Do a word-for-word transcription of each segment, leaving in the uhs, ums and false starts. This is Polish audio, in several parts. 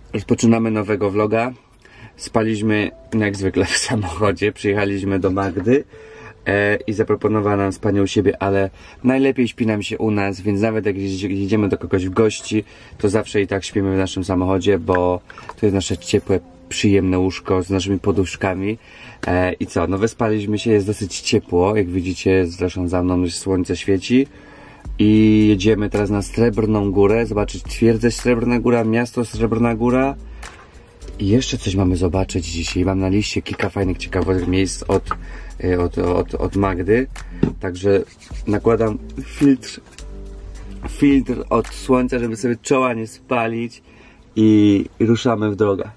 Rozpoczynamy nowego vloga. Spaliśmy jak zwykle w samochodzie. Przyjechaliśmy do Magdy e, i zaproponowała nam spanie u siebie, ale najlepiej śpi nam się u nas, więc nawet jak jedziemy do kogoś w gości, to zawsze i tak śpimy w naszym samochodzie, bo to jest nasze ciepłe, przyjemne łóżko z naszymi poduszkami. E, I co? No wyspaliśmy się, jest dosyć ciepło. Jak widzicie, zresztą za mną już słońce świeci. I jedziemy teraz na Srebrną Górę, zobaczyć twierdzę Srebrna Góra, miasto Srebrna Góra. I jeszcze coś mamy zobaczyć dzisiaj. Mam na liście kilka fajnych, ciekawych miejsc od, od, od, od Magdy. Także nakładam filtr, filtr od słońca, żeby sobie czoła nie spalić. I ruszamy w drogę.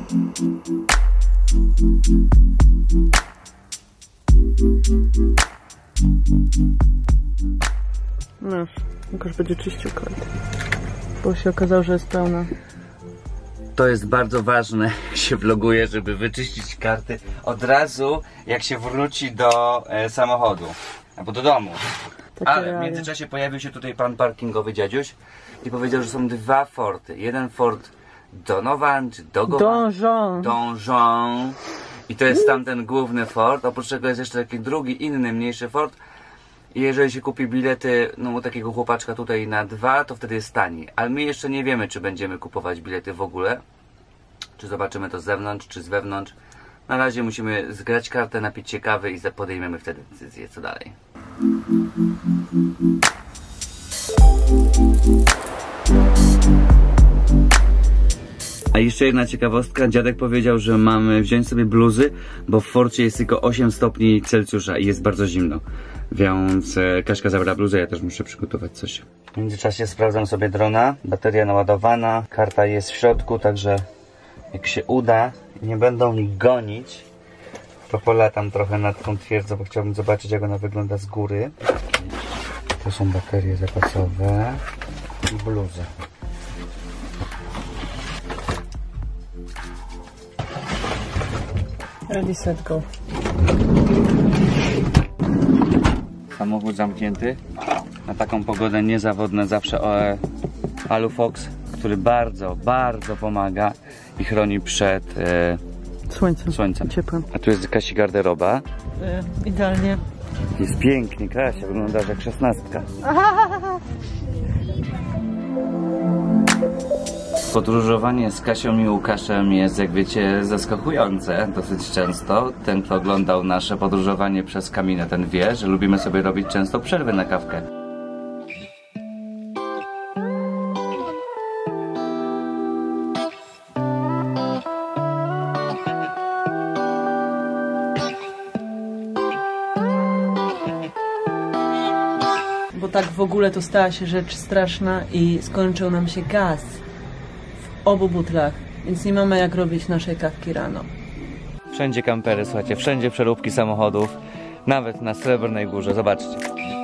No, Łukasz będzie czyścił kartę, bo się okazało, że jest pełna. To jest bardzo ważne, jak się vloguje, żeby wyczyścić karty od razu, jak się wróci do e, samochodu albo do domu. Takie Ale realia. W międzyczasie pojawił się tutaj pan parkingowy dziadziuś i powiedział, że są dwa forty. Jeden Ford Donovan czy Dogovan? Donjon. Donjon. I to jest tamten główny Ford. Oprócz tego jest jeszcze taki drugi, inny, mniejszy Ford. I jeżeli się kupi bilety no, u takiego chłopaczka tutaj na dwa, to wtedy jest taniej. Ale my jeszcze nie wiemy, czy będziemy kupować bilety w ogóle. Czy zobaczymy to z zewnątrz, czy z wewnątrz. Na razie musimy zgrać kartę, napić się kawy i podejmiemy wtedy decyzję, co dalej. A jeszcze jedna ciekawostka. Dziadek powiedział, że mamy wziąć sobie bluzy, bo w Forcie jest tylko osiem stopni Celsjusza i jest bardzo zimno. Więc e, Kaśka zabrała bluzę, ja też muszę przygotować coś. W międzyczasie sprawdzam sobie drona. Bateria naładowana, karta jest w środku, także jak się uda, nie będą mi gonić, to polatam trochę nad tą twierdzą, bo chciałbym zobaczyć, jak ona wygląda z góry. To są baterie zapasowe i bluzy. Ready, set, go. Samochód zamknięty. Na taką pogodę niezawodne zawsze e, Alufox, który bardzo, bardzo pomaga i chroni przed e, słońcem. słońcem. Ciepłem. A tu jest Kasi garderoba. E, idealnie. Jest pięknie, Kasia, wyglądasz jak szesnastka. Podróżowanie z Kasią i Łukaszem jest, jak wiecie, zaskakujące dosyć często. Ten, kto oglądał nasze podróżowanie przez Kaminę, ten wie, że lubimy sobie robić często przerwy na kawkę. Bo tak w ogóle to stała się rzecz straszna i skończył nam się gaz w obu butlach, więc nie mamy jak robić naszej kawki rano. Wszędzie kampery, słuchajcie, wszędzie przeróbki samochodów, nawet na Srebrnej Górze, zobaczcie.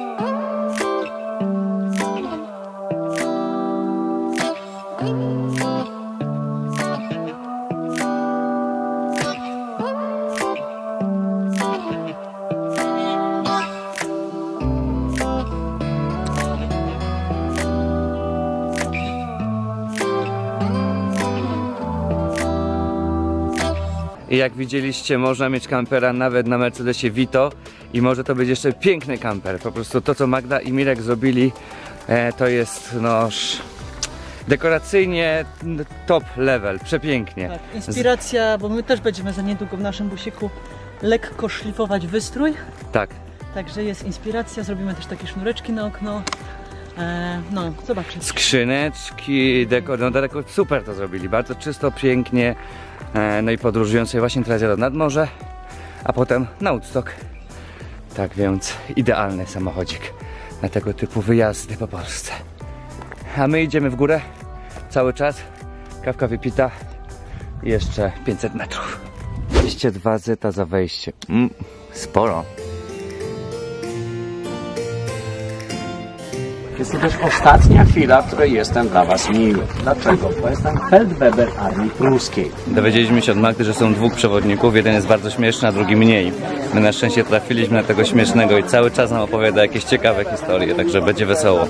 I jak widzieliście, można mieć kampera nawet na Mercedesie Vito i może to być jeszcze piękny kamper. Po prostu to, co Magda i Mirek zrobili, e, to jest no dekoracyjnie top level, przepięknie. Tak, inspiracja, bo my też będziemy za niedługo w naszym busiku lekko szlifować wystrój. Tak. Także jest inspiracja, zrobimy też takie sznureczki na okno. E, no, zobaczycie. Skrzyneczki, dekor, no dekor, super to zrobili, bardzo czysto, pięknie. No i podróżując sobie właśnie teraz jadę nad morze, a potem na Woodstock. Tak więc idealny samochodzik na tego typu wyjazdy po Polsce. A my idziemy w górę cały czas, kawka wypita i jeszcze pięćset metrów. dwieście dwa zeta za wejście, mm, sporo. Jest to też ostatnia chwila, w której jestem dla Was miły. Dlaczego? Bo jestem Feldwebel Armii Pruskiej. Dowiedzieliśmy się od Magdy, że są dwóch przewodników. Jeden jest bardzo śmieszny, a drugi mniej. My na szczęście trafiliśmy na tego śmiesznego i cały czas nam opowiada jakieś ciekawe historie, także będzie wesoło.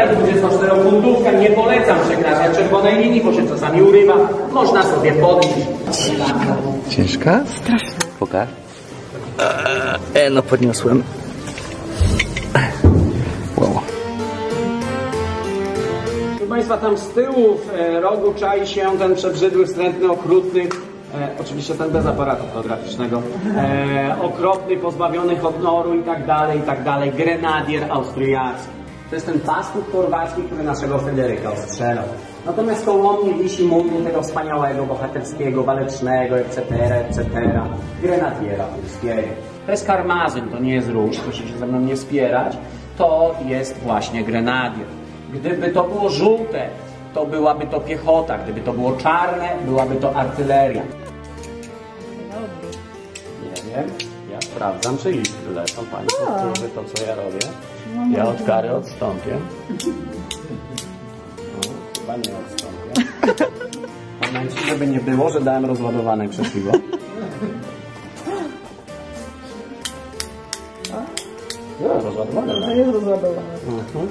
dwudziestoczterofuntówkę. Nie polecam przekraczać czerwonej linii, bo się czasami urywa. Można sobie podnieść. Ciężka? Strasznie. Pokaż. E, no podniosłem. Wow. Proszę Państwa, tam z tyłu w e, rogu czai się ten przebrzydły, wstrętny, okrutny, e, oczywiście ten bez aparatu fotograficznego, e, okropny, pozbawiony honoru i tak dalej, i tak dalej, grenadier austriacki. To jest ten paskut chorwacki, który naszego Fryderyka ostrzelał. Natomiast koło mnie wisi mundur tego wspaniałego, bohaterskiego, walecznego, et cetera, et cetera, grenadiera polskiego. To jest karmazyn, to nie jest róż, proszę się ze mną nie spierać, to jest właśnie grenadier. Gdyby to było żółte, to byłaby to piechota. Gdyby to było czarne, byłaby to artyleria. Nie wiem, ja sprawdzam, czy listy lecą. Państwo czuły to, co ja robię. Ja od kary odstąpię. No, chyba nie odstąpię. Momencie, żeby nie było, że dałem rozładowane krzesiwo. No, rozładowane. To jest rozładowane. Mhm.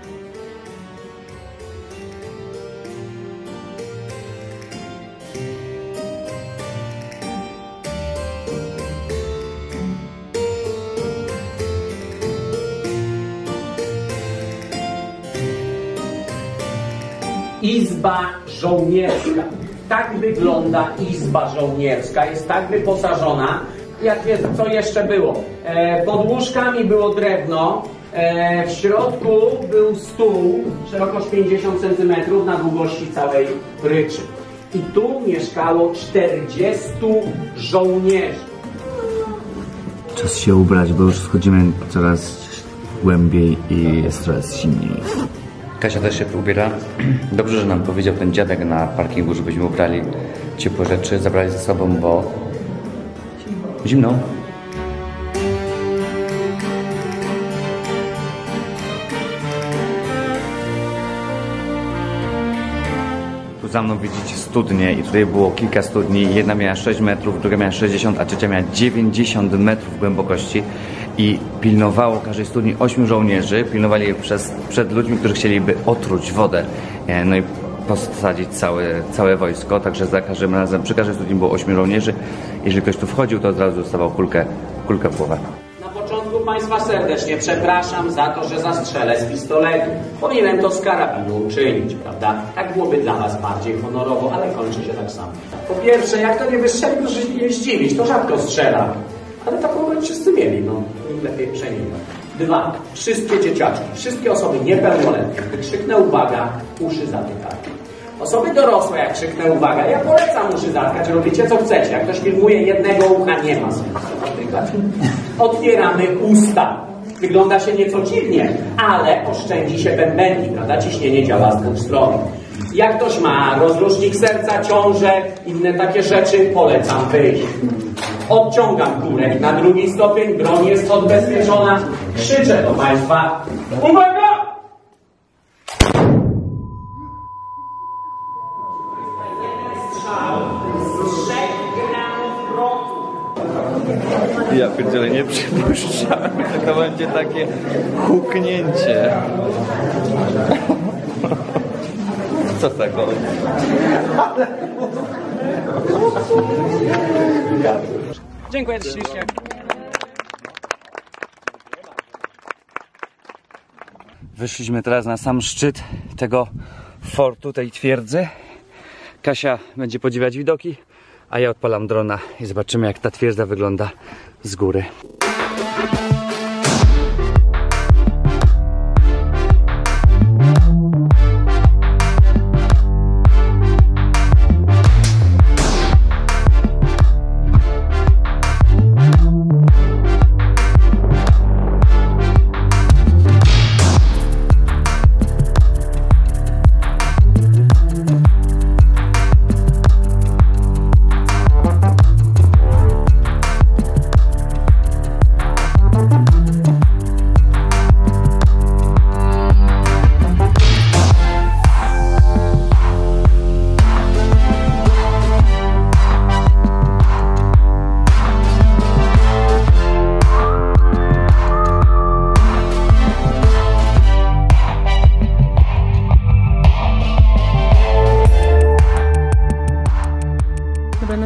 Izba żołnierska. Tak wygląda izba żołnierska. Jest tak wyposażona. Jak jest, co jeszcze było? E, pod łóżkami było drewno. E, w środku był stół, szerokość pięćdziesiąt centymetrów na długości całej pryczy. I tu mieszkało czterdziestu żołnierzy. Czas się ubrać, bo już wchodzimy coraz głębiej i jest coraz zimniej. Kasia też się ubiera. Dobrze, że nam powiedział ten dziadek na parkingu, żebyśmy ubrali ciepłe rzeczy, zabrali ze sobą, bo zimno. Tu za mną widzicie studnię i tutaj było kilka studni. Jedna miała sześć metrów, druga miała sześćdziesiąt, a trzecia miała dziewięćdziesiąt metrów głębokości. I pilnowało każdej studni ośmiu żołnierzy. Pilnowali je przez, przed ludźmi, którzy chcieliby otruć wodę. No i posadzić całe, całe wojsko. Także za każdym razem, przy każdej studni było ośmiu żołnierzy. Jeżeli ktoś tu wchodził, to od razu dostawał kulkę, kulkę w głowę. Na początku Państwa serdecznie przepraszam za to, że zastrzelę z pistoletu. Powinienem to z karabinu uczynić, prawda? Tak byłoby dla Was bardziej honorowo, ale kończy się tak samo. Po pierwsze, jak to nie wystrzelił, że się nie zdziwić, to rzadko strzelam. Ale taką broń wszyscy mieli, no. Lepiej przejmijmy. Dwa. Wszystkie dzieciaczki, wszystkie osoby niepełnoletnie, gdy krzyknę uwaga, uszy zatykają. Osoby dorosłe, jak krzyknę uwaga, ja polecam uszy zatkać, robicie co chcecie. Jak ktoś filmuje jednego ucha, nie ma sensu zatykać. Otwieramy usta. Wygląda się nieco dziwnie, ale oszczędzi się bębenki, prawda? Ciśnienie działa z dwóch stron. Jak ktoś ma rozrusznik serca, ciążę, inne takie rzeczy, polecam wyjść. Odciągam górę na drugi stopień, broń jest odbezpieczona. Krzyczę do Państwa. Uwaga! Ja pierdzielę, nie przypuszczałem, że to będzie takie huknięcie. Co tego? Dziękuję ślicznie. Wyszliśmy teraz na sam szczyt tego fortu, tej twierdzy. Kasia będzie podziwiać widoki, a ja odpalam drona i zobaczymy, jak ta twierdza wygląda z góry.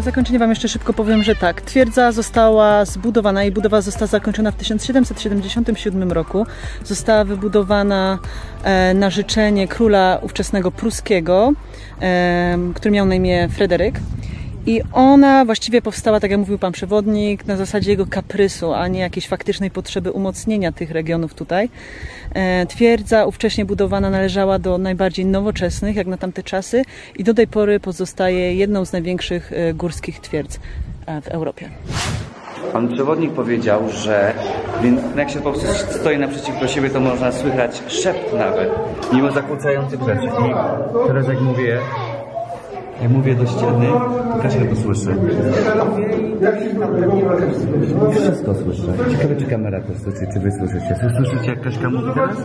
zakończenie Wam jeszcze szybko powiem, że tak, twierdza została zbudowana i budowa została zakończona w tysiąc siedemset siedemdziesiątym siódmym roku. Została wybudowana e, na życzenie króla ówczesnego pruskiego, e, który miał na imię Fryderyk. I ona właściwie powstała, tak jak mówił Pan Przewodnik, na zasadzie jego kaprysu, a nie jakiejś faktycznej potrzeby umocnienia tych regionów tutaj. E, twierdza ówcześnie budowana należała do najbardziej nowoczesnych, jak na tamte czasy, i do tej pory pozostaje jedną z największych e, górskich twierdz e, w Europie. Pan Przewodnik powiedział, że jak się po prostu stoi naprzeciwko siebie, to można słychać szept nawet, mimo zakłócających rzeczy. I teraz jak mówię, Jak mówię do ściany, to Kasia to słyszy. Wszystko słyszę. Ciekawe, czy kamera to słyszy, czy wy słyszycie. Czy słyszycie, jak Kaśka mówi teraz?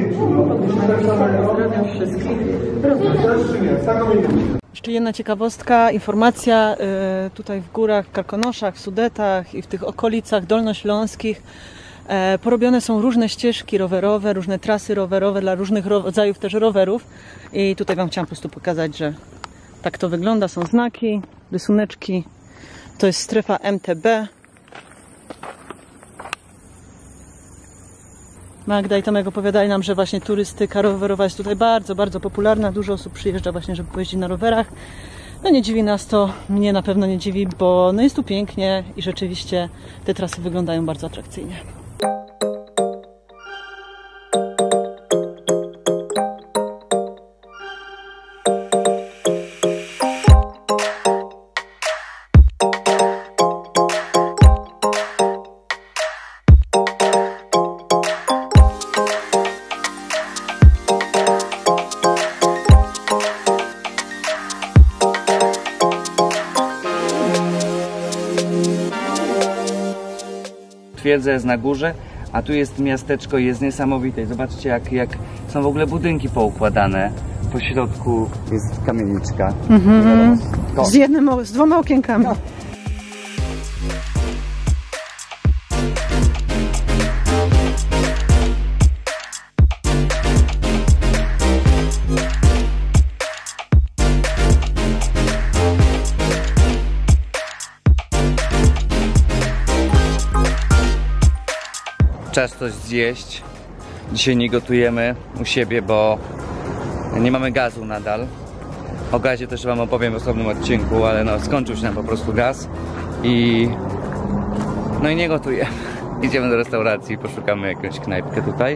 Jeszcze jedna ciekawostka, informacja. Tutaj w górach, w Karkonoszach, w Sudetach i w tych okolicach dolnośląskich porobione są różne ścieżki rowerowe, różne trasy rowerowe dla różnych rodzajów też rowerów. I tutaj Wam chciałam po prostu pokazać, że tak to wygląda, są znaki, rysuneczki. To jest strefa M T B. Magda i Tomek opowiadali nam, że właśnie turystyka rowerowa jest tutaj bardzo, bardzo popularna. Dużo osób przyjeżdża właśnie, żeby pojeździć na rowerach. No nie dziwi nas to, mnie na pewno nie dziwi, bo no jest tu pięknie i rzeczywiście te trasy wyglądają bardzo atrakcyjnie. Twierdza jest na górze, a tu jest miasteczko i jest niesamowite. Zobaczcie, jak, jak są w ogóle budynki poukładane. Po środku jest kamieniczka. Mhm. Z, jednym, z dwoma okienkami. No. Czas coś zjeść. Dzisiaj nie gotujemy u siebie, bo nie mamy gazu nadal. O gazie też Wam opowiem w osobnym odcinku, ale no skończył się nam po prostu gaz i no i nie gotujemy. Idziemy do restauracji, poszukamy jakąś knajpkę tutaj.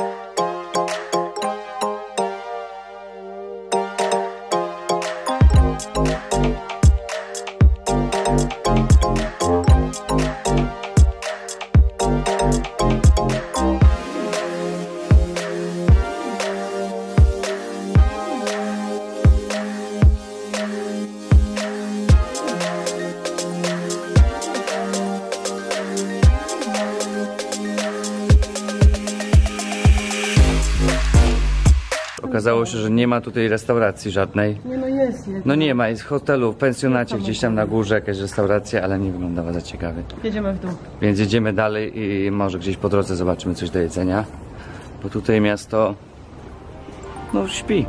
Okazało się, że nie ma tutaj restauracji żadnej. Nie, no jest, jest. No nie ma, jest w hotelu, w pensjonacie gdzieś tam na górze jakaś restauracja, ale nie wyglądała za ciekawie. Jedziemy w dół. Więc jedziemy dalej i może gdzieś po drodze zobaczymy coś do jedzenia. Bo tutaj miasto, no śpi.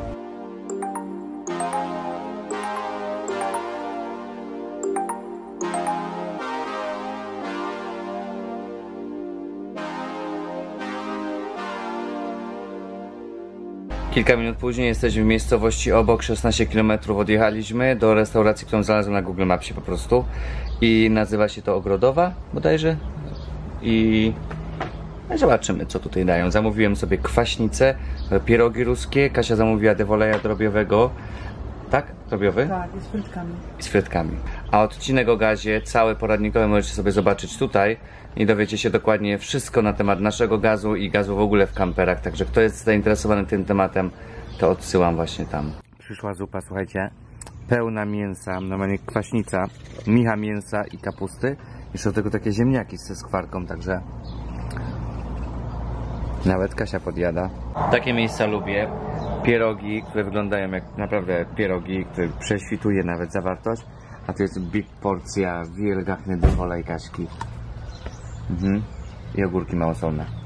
Kilka minut później jesteśmy w miejscowości obok, szesnaście kilometrów odjechaliśmy do restauracji, którą znalazłem na Google Mapsie po prostu. I nazywa się to Ogrodowa bodajże. I zobaczymy, co tutaj dają. Zamówiłem sobie kwaśnicę, pierogi ruskie, Kasia zamówiła dewoleja drobiowego. Tak? Drobiowy? Tak, i z frytkami. I z frytkami. A odcinek o gazie, cały poradnikowy możecie sobie zobaczyć tutaj i dowiecie się dokładnie wszystko na temat naszego gazu i gazu w ogóle w kamperach. Także kto jest zainteresowany tym tematem, to odsyłam właśnie tam. Przyszła zupa, słuchajcie, pełna mięsa, normalnie kwaśnica, micha mięsa i kapusty. Jeszcze do tego takie ziemniaki ze skwarką, także nawet Kasia podjada. Takie miejsca lubię. Pierogi, które wyglądają jak naprawdę pierogi, które prześwituje nawet zawartość. A to jest big porcja wielgachny olej Kaśki. Mhm. I ogórki małosolne.